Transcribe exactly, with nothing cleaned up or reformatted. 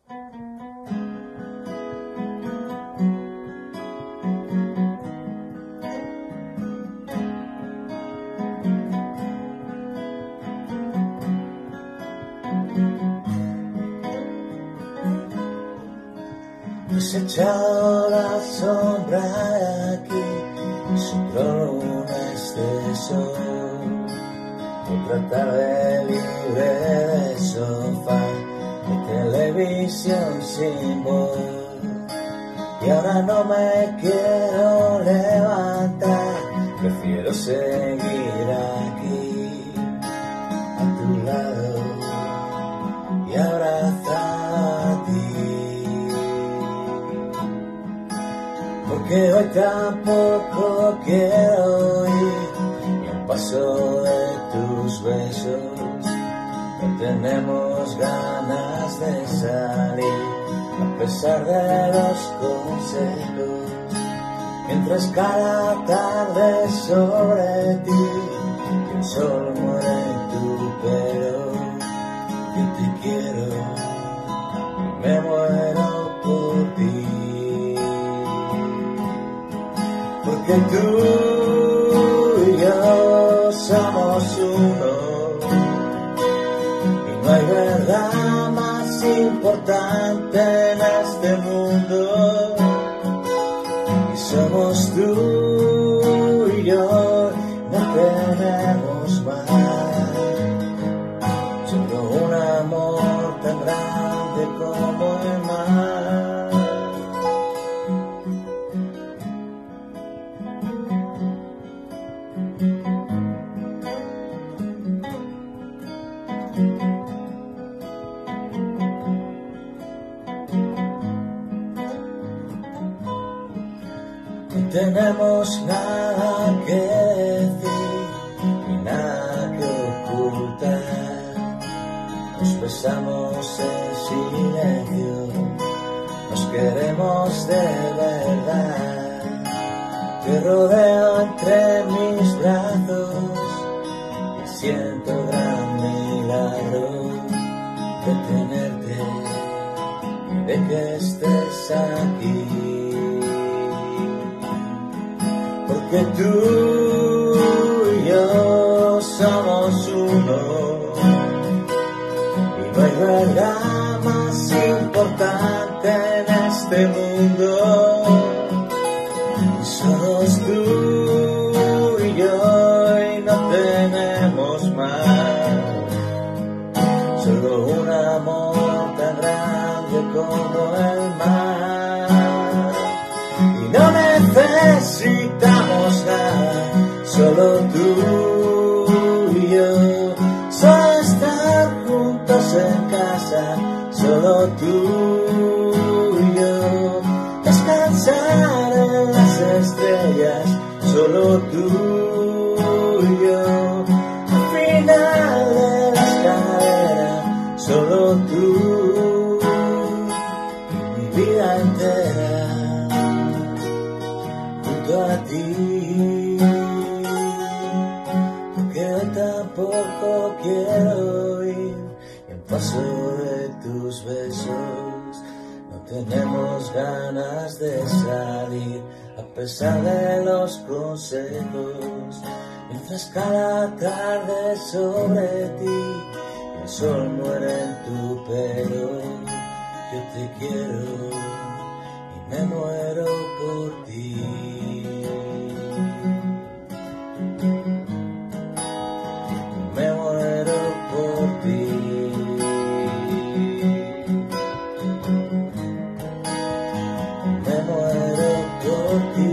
Se echó la sombra aquí, sopló un exceso, otra tarde libre de sofá, de televisión sin voz. Y ahora no me quiero levantar, prefiero seguir aquí, a tu lado, y abrazar a ti. Porque hoy tampoco quiero ir ni un paso de tus besos. No tenemos ganas de salir a pesar de los consejos. Mientras cada tarde sobre ti y el sol muere en tu pelo. Yo te quiero y me muero por ti. Porque tú y yo somos uno, y no hay verdad más importante en este mundo. Y somos tú y yo, no tenemos más, solo un amor tan grande como el mar. No tenemos nada que decir ni nada que ocultar. Nos besamos en silencio, nos queremos de verdad. Te rodeo entre mis brazos y siento el gran milagro de tenerte y de que estés aquí. Porque tú y yo somos uno, y no hay verdad más importante en este mundo. Y somos tú y yo y no tenemos más, solo un amor tan grande como el mar. Y no necesitamos nada, solo tú y yo, solo estar juntos en casa, solo tú y yo, descansar en las estrellas, solo tú y yo, al final de la escalera, solo tú y mi vida entera junto a ti. Porque hoy tampoco quiero ir en paso de tus besos. No tenemos ganas de salir a pesar de los consejos. Mientras cada tarde sobre ti el sol muere en tu pelo. Yo te quiero y me muero por ti. Me muero por ti. Me muero por ti.